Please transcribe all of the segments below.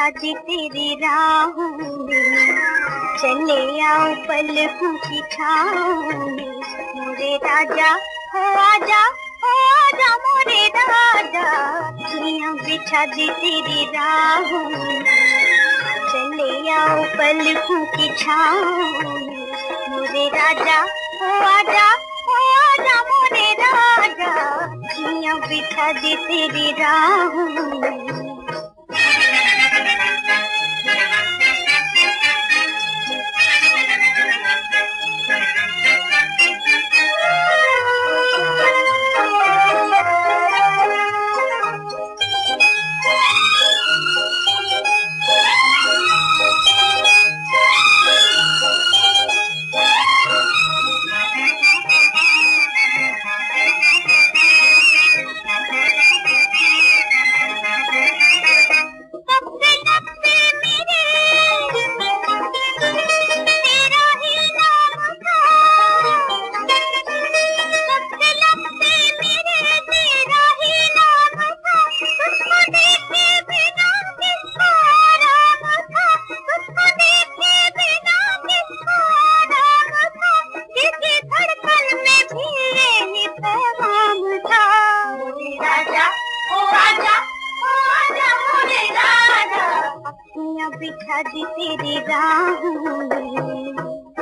दी तेरी राहों में, चले आओ पलकों की छाँव में। मोरे राजा हो आजा, हो आजा मोरे राजा, दुनिया बिछा दी तेरी राहों में, चले आओ पलकों की छाँव में। मोरे राजा हो आजा, हो आजा मोरे राजा, दुनिया बिछा दी तेरी राहों में। बिछा दी तेरी राहों में।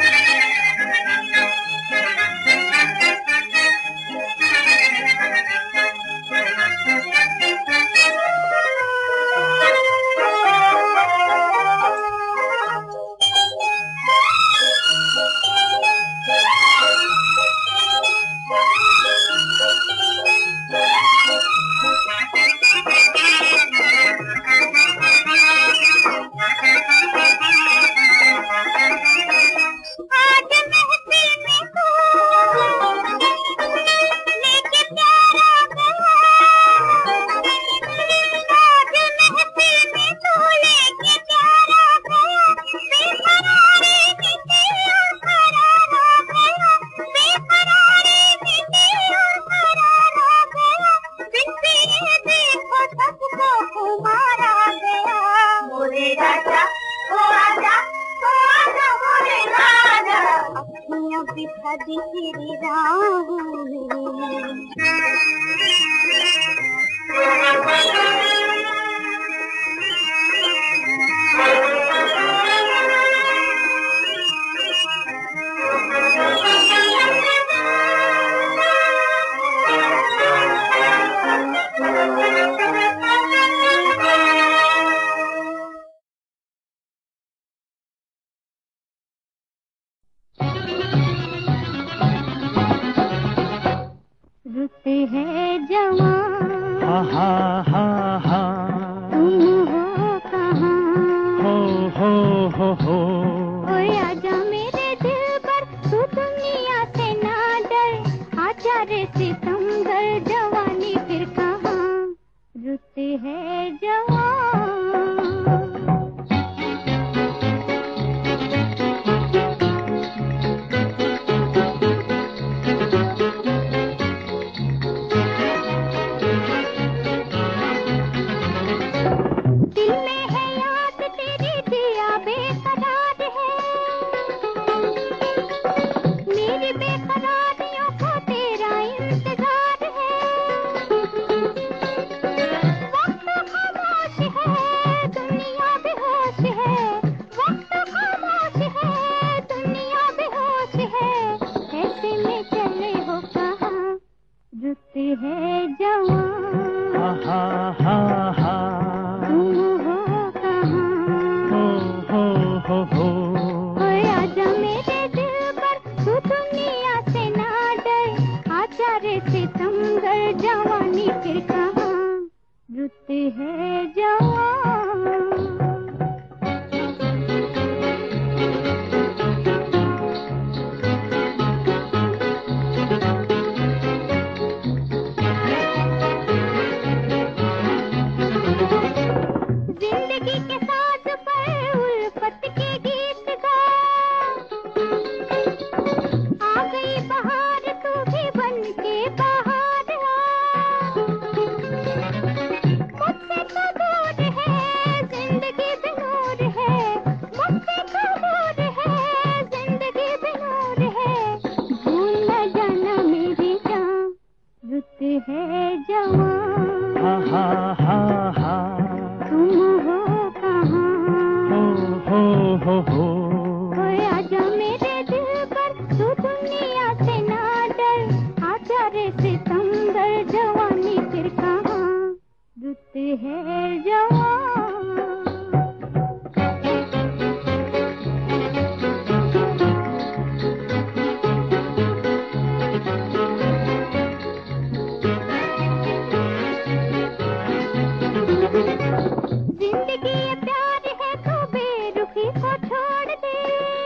बिछा दी तेरी राहों में। रुत है जवान, हा हा हा, तुम हो कहाँ? हो ओए आजा मेरे दिल पर, तू दुनिया से ना डर, आजा रे सितमगर, जवानी फिर कहाँ? रुत है जवान। है जवान, हा हा हा, तुम हो कहाँ? हो ओए आजा मेरे दिल पर, तू दुनिया से ना डर, आजा रे सितमगर, जवानी फिर कहाँ? रुत है जवान। मुझसे तो हो ओए आजा मेरे दिल पर, तू दुनिया से ना डर, आजा रे सितंबर, जवानी फिर कहाँ, रुत है जवान। जिंदगी ये प्यार है तो बेरुखी को छोड़ दे,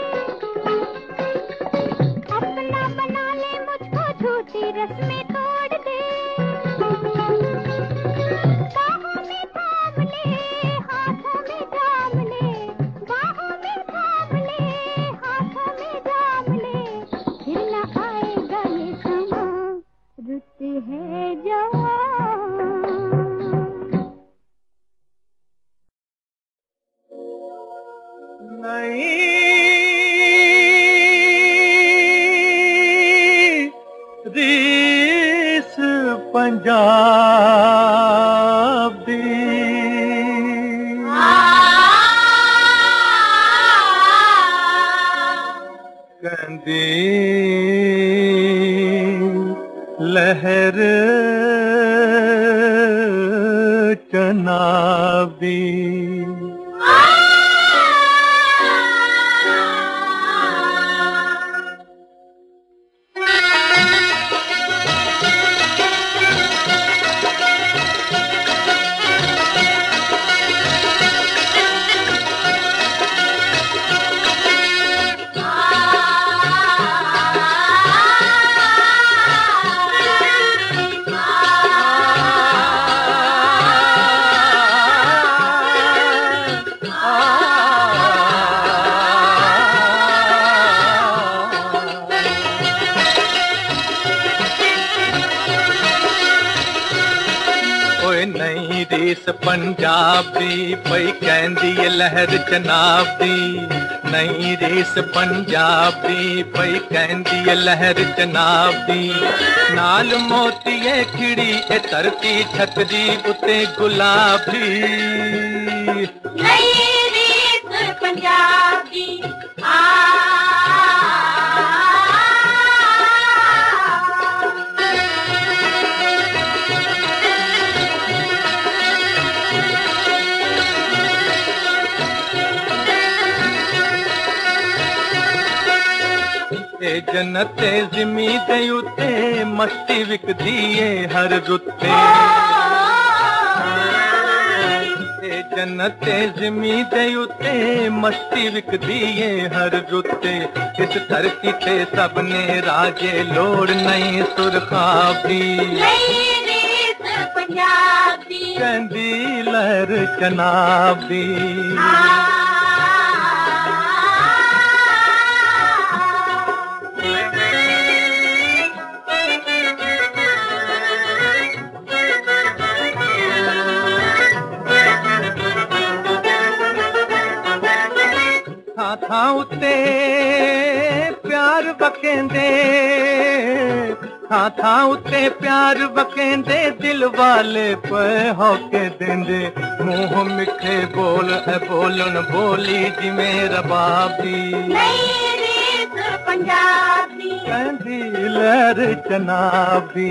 अपना बना ले मुझको, झूठी रस्में तोड़ दे, बाहों में थाम ले, हाथों में जाम ले, बाहों में थाम ले, हाथों में जाम ले, फिर न आएगा ये समा, रुत है जवान। नई रीस पंजाब दी, कहंदी लहर चनाब दी। नई रीस पंजाबी पई कहंदी लहर चनाब दी, नई रीस पंजाबी पई कहंदी लहर चनाब दी, नाल मोतीए खिड़ी ए धरती छकदी उते गुलाबी। नई रीस पंजाबी जन्नते जिमी दे उते मस्ती विकदी है हर रुते, जन्नते जिमी दे उते मस्ती विकदी है हर रुते, इस धरती ते सबने राजे लोड़ नहीं सुरखाबी। कहंदी लहर चनाबी। था उते प्यार बकेंदे, था उते प्यार बकेंदे, दिल वाले पे होके देंदे, मुंह मिठे बोल है बोलन बोली जिमें रबाबी। पंजाबी कहंदी लहर चनाबी।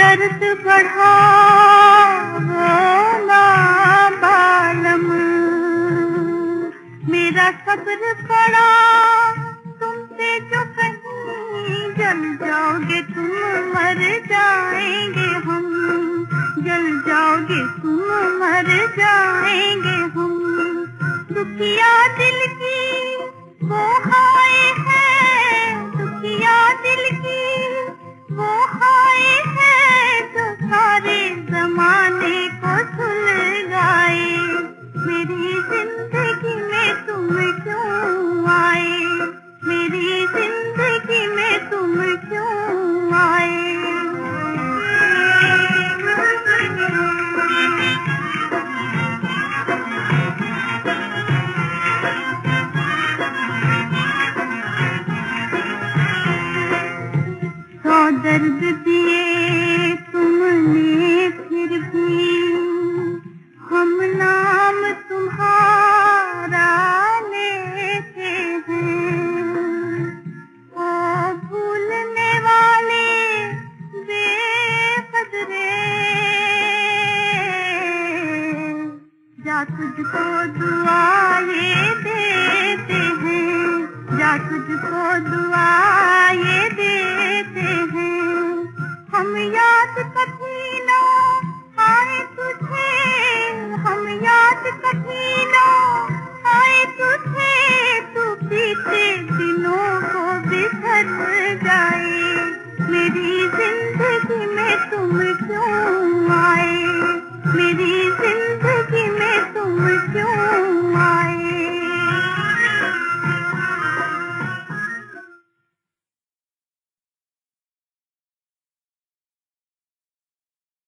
दर्द बढ़ा ना बालम, मेरा सब्र पड़ा तुमसे जो कहीं जल जाओगे तुम, मर जाएंगे हम, जल जाओगे तुम, मर जाएंगे हम। दुखिया दिल की वो हाय है, दुखिया दिल की वो हाय है, जो सारे जमाने को सुलगाए। मेरी जिंदगी में तुम क्यों आए, मेरी जिंदगी में तुम क्यों आए। सौ दर्द दिए तुमने फिर भी हम नाम तुम्हारा लेते हैं। ओ भूलने वाले बेकदरे, जा तुझको दुआ ये देते हैं, जा तुझको दुआ ये देते हैं। हम याद कभी ना आए तुझे, हम याद कभी